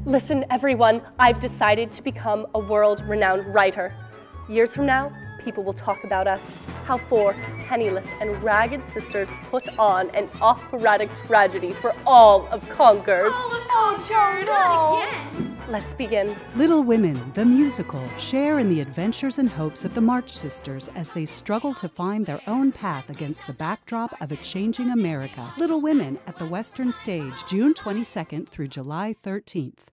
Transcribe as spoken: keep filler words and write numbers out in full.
Listen, everyone, I've decided to become a world-renowned writer. Years from now, people will talk about us, how four penniless and ragged sisters put on an operatic tragedy for all of Concord. All of Concord, not again! Let's begin. Little Women, the musical, share in the adventures and hopes of the March Sisters as they struggle to find their own path against the backdrop of a changing America. Little Women at the Western Stage, June twenty-second through July thirteenth.